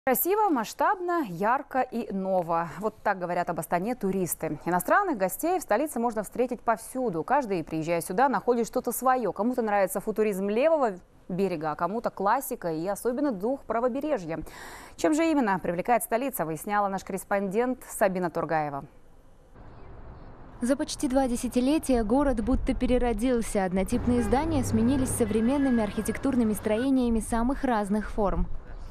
Красиво, масштабно, ярко и ново. Вот так говорят об Астане туристы. Иностранных гостей в столице можно встретить повсюду. Каждый, приезжая сюда, находит что-то свое. Кому-то нравится футуризм левого берега, а кому-то классика и особенно дух правобережья. Чем же именно привлекает столица, выясняла наш корреспондент Сабина Тургаева. За почти 2 десятилетия город будто переродился. Однотипные здания сменились современными архитектурными строениями самых разных форм.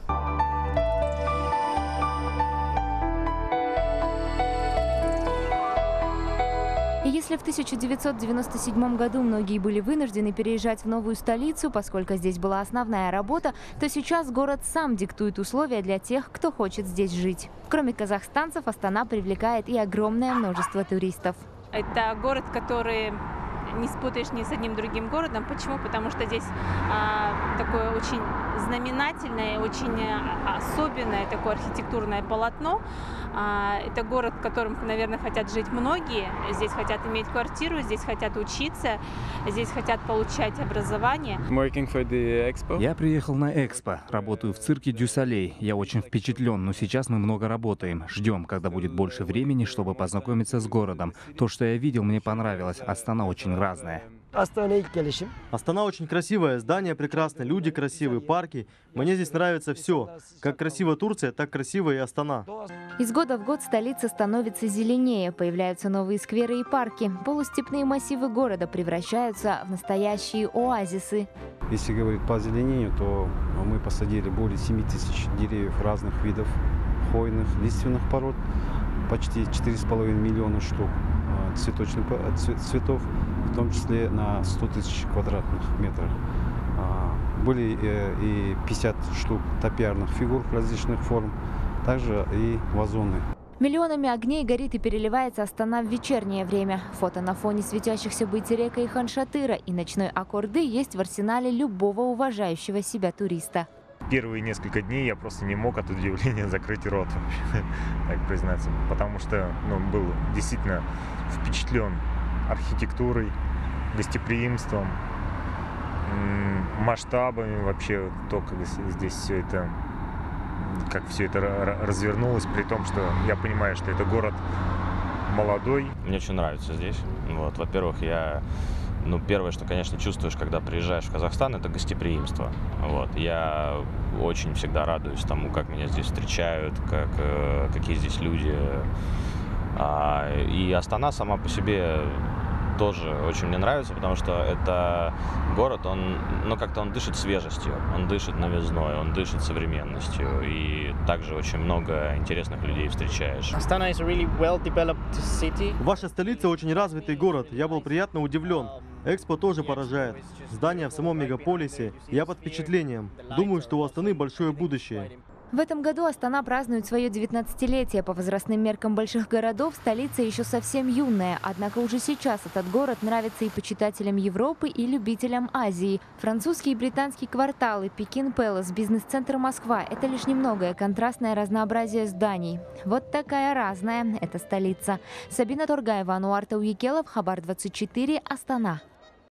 И если в 1997 году многие были вынуждены переезжать в новую столицу, поскольку здесь была основная работа, то сейчас город сам диктует условия для тех, кто хочет здесь жить. Кроме казахстанцев, Астана привлекает и огромное множество туристов. Это город, который не спутаешь ни с одним другим городом. Почему? Потому что здесь такое очень знаменательное, очень особенное такое архитектурное полотно. Это город, в котором, наверное, хотят жить многие. Здесь хотят иметь квартиру, здесь хотят учиться, здесь хотят получать образование. Я приехал на Экспо, работаю в цирке Дю Солей. Я очень впечатлен, но сейчас мы много работаем. Ждем, когда будет больше времени, чтобы познакомиться с городом. То, что я видел, мне понравилось. Астана очень разная. Астана очень красивая, здания прекрасные, люди красивые, парки. Мне здесь нравится все. Как красива Турция, так красива и Астана. Из года в год столица становится зеленее, появляются новые скверы и парки. Полустепные массивы города превращаются в настоящие оазисы. Если говорить по озеленению, то мы посадили более 7 тысяч деревьев разных видов, хвойных, лиственных пород, почти 4,5 миллиона штук цветов, в том числе на 100 тысяч квадратных метров. Были и 50 штук топиарных фигур различных форм, также и вазоны. Миллионами огней горит и переливается Астана в вечернее время. Фото на фоне светящихся Байтерека и Хан-Шатыра и ночной Аккорды есть в арсенале любого уважающего себя туриста. Первые несколько дней я просто не мог от удивления закрыть рот, так признаться, потому что был действительно впечатлен архитектурой, гостеприимством, масштабами вообще, то, как здесь все это, как все это развернулось, при том, что я понимаю, что это город молодой. Мне очень нравится здесь. Во-первых, первое, что, конечно, чувствуешь, когда приезжаешь в Казахстан, это гостеприимство. Я очень всегда радуюсь тому, как меня здесь встречают, какие здесь люди. И Астана сама по себе тоже очень мне нравится, потому что это город, он дышит свежестью, он дышит новизной, он дышит современностью. И также очень много интересных людей встречаешь. Ваша столица очень развитый город. Я был приятно удивлен. Экспо тоже поражает. Здания в самом мегаполисе. Я под впечатлением. Думаю, что у Астаны большое будущее. В этом году Астана празднует свое 19-летие. По возрастным меркам больших городов столица еще совсем юная. Однако уже сейчас этот город нравится и почитателям Европы, и любителям Азии. Французские и британские кварталы, Пекин Пэлас, бизнес-центр Москва – это лишь немногое контрастное разнообразие зданий. Вот такая разная эта столица. Сабина Тургаева, Ануар Тауикелов, Хабар 24, Астана.